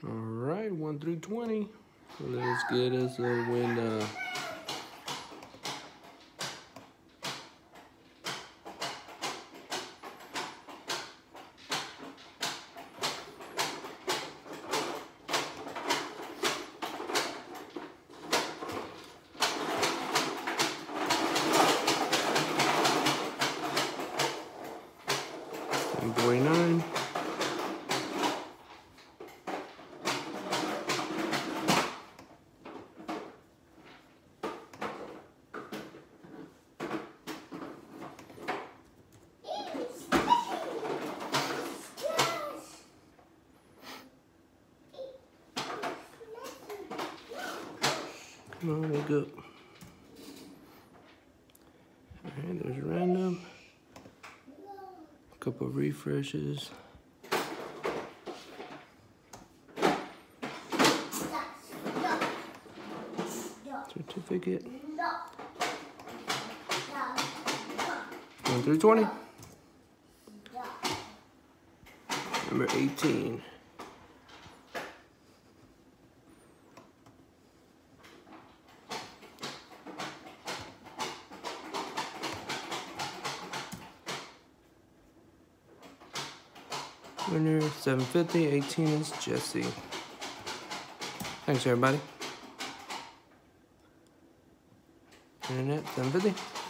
All right, 1 through 20. Let's get us a winner. And 49. Come on, wake up. Alright, there's random. A couple of refreshes. Certificate. 1 through 20. Number 18. Winner 750, 18 is Jesse. Thanks everybody. Internet 750.